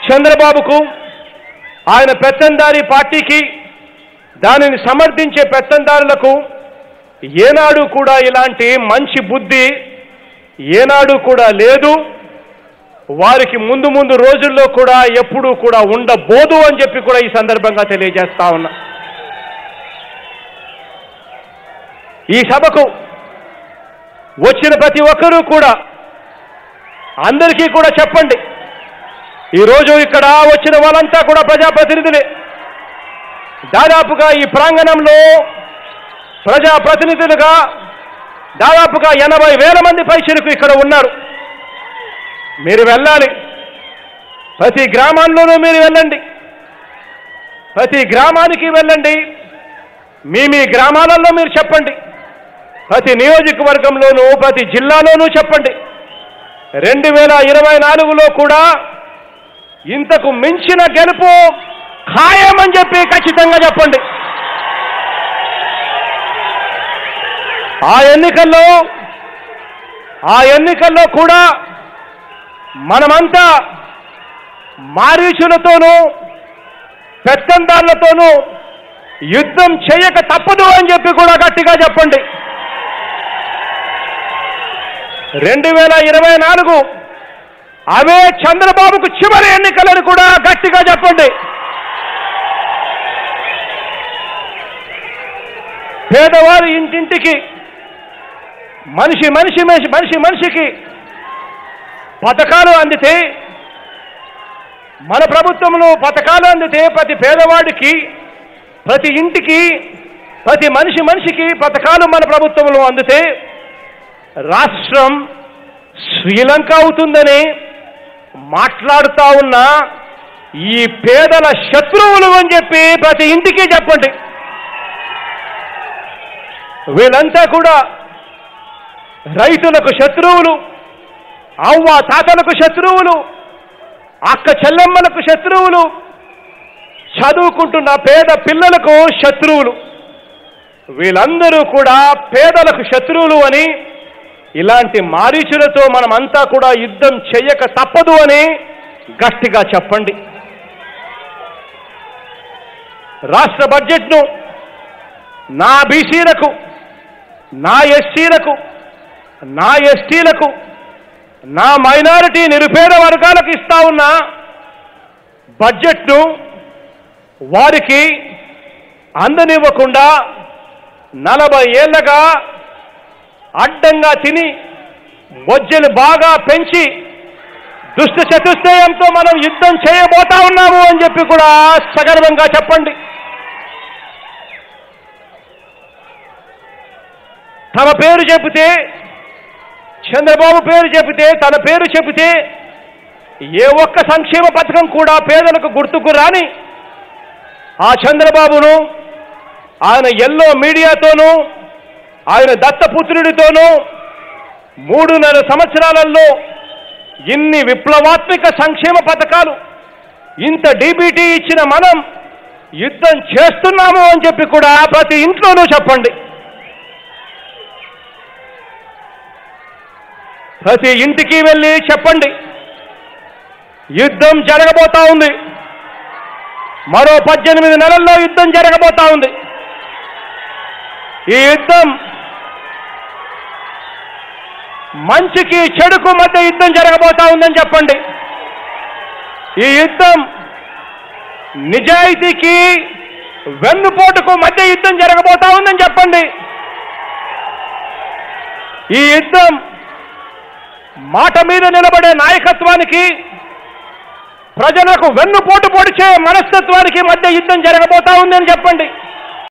చంద్రబాబుకు ఆయన పెత్తందారీ పార్టీకి దానిని సమర్థించే పెత్తందారులకు ఏనాడు కూడా ఇలాంటి మంచి బుద్ధి ఏనాడు కూడా లేదు. వారికి ముందు ముందు రోజుల్లో కూడా ఎప్పుడూ కూడా ఉండబోదు అని చెప్పి కూడా ఈ సందర్భంగా తెలియజేస్తా ఉన్నా. ఈ సభకు వచ్చిన ప్రతి ఒక్కరూ కూడా అందరికీ కూడా చెప్పండి, ఈరోజు ఇక్కడ వచ్చిన వాళ్ళంతా కూడా ప్రజాప్రతినిధులే. దాదాపుగా ఈ ప్రాంగణంలో ప్రజాప్రతినిధులుగా దాదాపుగా 80,000 మంది పైచిలకు ఇక్కడ ఉన్నారు. మీరు వెళ్ళాలి, ప్రతి గ్రామాల్లోనూ మీరు వెళ్ళండి, ప్రతి గ్రామానికి వెళ్ళండి, మీ గ్రామాలలో మీరు చెప్పండి, ప్రతి నియోజకవర్గంలోనూ ప్రతి జిల్లాలోనూ చెప్పండి. 2024లో కూడా ఇంతకు మించిన గెలుపు ఖాయమని చెప్పి ఖచ్చితంగా చెప్పండి. ఆ ఎన్నికల్లో కూడా మనమంతా మారీచులతోనూ పెత్తందారులతోనూ యుద్ధం చేయక తప్పదు అని చెప్పి కూడా గట్టిగా చెప్పండి. 2024 అవే చంద్రబాబుకు చివరి ఎన్నికలను కూడా గట్టిగా చెప్పండి. పేదవారి ఇంటింటికి మనిషికి పథకాలు అందితే, మన ప్రభుత్వంలో పథకాలు అందితే ప్రతి పేదవాడికి, ప్రతి ఇంటికి, ప్రతి మనిషికి పథకాలు మన ప్రభుత్వంలో అందితే రాష్ట్రం శ్రీలంక అవుతుందని మాట్లాడుతా ఉన్న ఈ పేదల శత్రువులు అని చెప్పి ప్రతి ఇంటికి చెప్పండి. వీళ్ళంతా కూడా రైతులకు శత్రువులు, అవ్వ తాతలకు శత్రువులు, అక్క చెల్లెమ్మలకు శత్రువులు, చదువుకుంటున్న పేద పిల్లలకు శత్రువులు. వీళ్ళందరూ కూడా పేదలకు శత్రువులు అని ఇలాంటి మారీచులతో మనమంతా కూడా యుద్ధం చేయక తప్పదు అని గట్టిగా చెప్పండి. రాష్ట్ర బడ్జెట్ను నా బీసీలకు, నా ఎస్సీలకు, నా ఎస్టీలకు, నా మైనారిటీ నిరుపేద వర్గాలకు ఇస్తా ఉన్న బడ్జెట్ను వారికి అందనివ్వకుండా 40 ఏళ్లగా అడ్డంగా తిని బొజ్జలు బాగా పెంచి దుష్ట చతుష్టయంతో మనం యుద్ధం చేయబోతా ఉన్నాము అని చెప్పి కూడా సగర్వంగా చెప్పండి. తమ పేరు చెబితే, చంద్రబాబు పేరు చెబితే, తన పేరు చెబితే ఏ ఒక్క సంక్షేమ పథకం కూడా పేదలకు గుర్తుకు రాని ఆ చంద్రబాబును ఆయన ఎల్లో మీడియాతోనూ ఆయన దత్తపుత్రుడితోనూ 3.5 సంవత్సరాలలో ఇన్ని విప్లవాత్మక సంక్షేమ పథకాలు, ఇంత డీబీటీ ఇచ్చిన మనం యుద్ధం చేస్తున్నాము అని చెప్పి కూడా ప్రతి ఇంట్లోనూ చెప్పండి. ప్రతి ఇంటికి వెళ్ళి చెప్పండి, యుద్ధం జరగబోతా ఉంది. మరో 18 నెలల్లో యుద్ధం జరగబోతా ఉంది. ఈ యుద్ధం మంచికి చెడుకు మధ్య యుద్ధం జరగబోతా ఉందని చెప్పండి. ఈ యుద్ధం నిజాయితీకి వెన్నుపోటుకు మధ్య యుద్ధం జరగబోతా ఉందని చెప్పండి. ఈ యుద్ధం మాట మీద నిలబడే నాయకత్వానికి, ప్రజలకు వెన్నుపోటు పొడిచే మనస్తత్వానికి మధ్య యుద్ధం జరగబోతా ఉందని చెప్పండి.